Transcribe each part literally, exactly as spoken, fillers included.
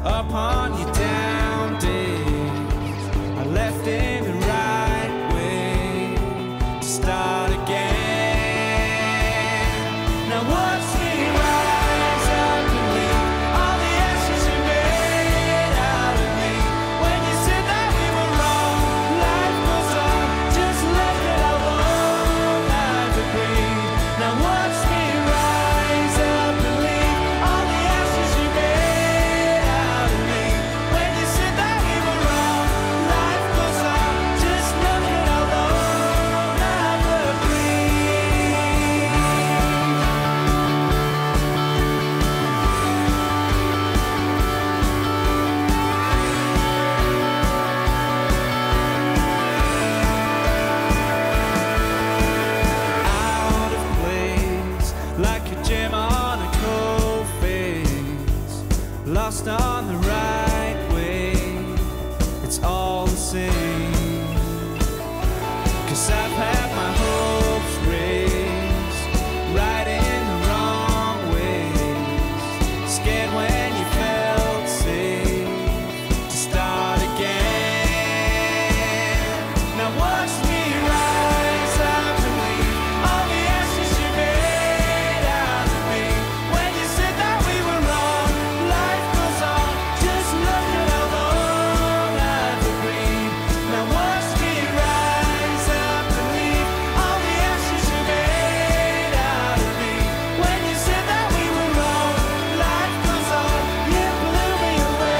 upon your down days. I left in the right way to start again. Now watch me rise up and leave all the ashes you made out of me. When you said that we were wrong, life goes on, just let it alone. I've agreed. Now watch me rise up and leave all the ashes you made out of me. When you said that we were wrong, life goes on, just let it alone. I've agreed. Out of place, like a gem on a cold face, lost on the right way, it's all the same. Cause I've had my hopes raised right in the wrong ways, scared when you felt safe to start again. Now watch me rise up and leave all the ashes you made out of me. When you said that we were wrong, life goes on, just let it alone. I've agreed. Now watch me rise up and leave all the ashes you made out of me. When you said that we were wrong, life goes on, you blew me away.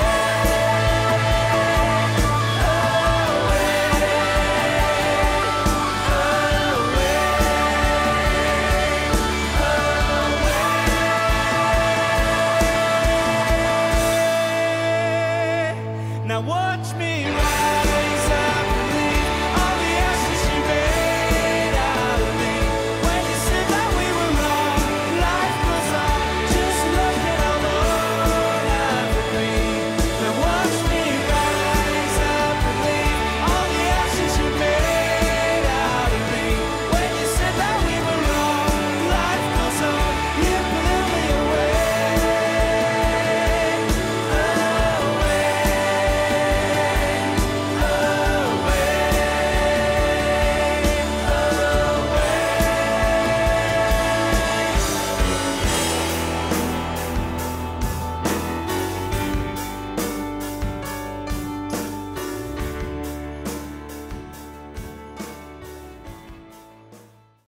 Now watch